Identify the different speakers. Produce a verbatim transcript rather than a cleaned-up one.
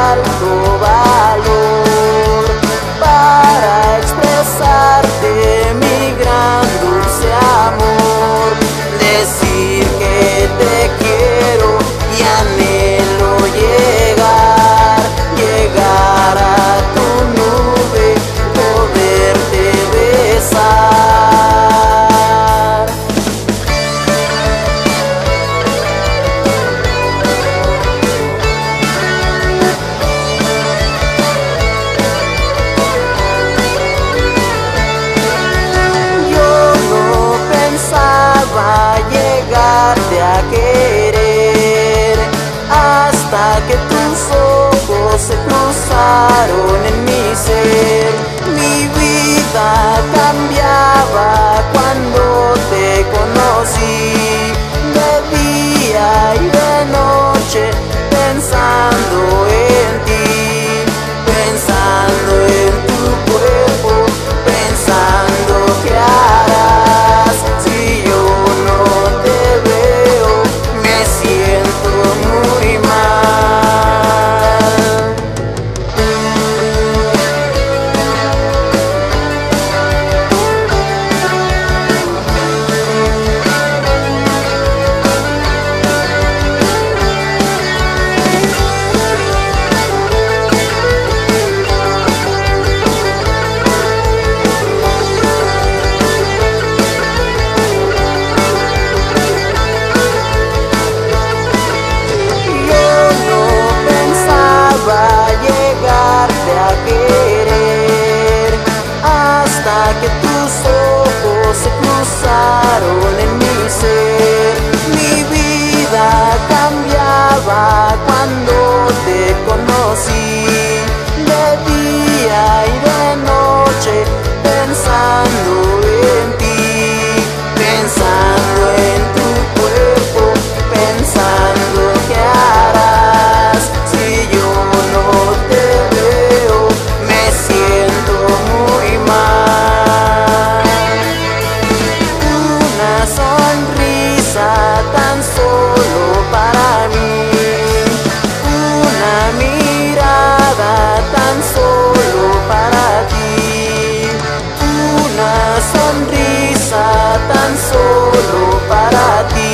Speaker 1: alto valor para expresarte mi gran dulce amor, decir que te quiero y anhelo llegar, llegar a tu nube, poderte besar. Llegarte a querer hasta que tus ojos se cruzaron en mi ser. Mi vida cambiaba cuando te conocí, de día y de noche pensando en ti, pensando en tu cuerpo, pensando qué harás si yo no te veo, me siento muy mal. A querer hasta que tus ojos se cruzaron en mi ser. Mi vida cambiaba cuando te conocí, de día y de noche pensando en ti, pensando en tu cuerpo, pensando qué harás si yo no te veo, me siento muy mal. Una sonrisa tan solo para mí, una mirada tan solo para ti, una sonrisa tan solo para ti.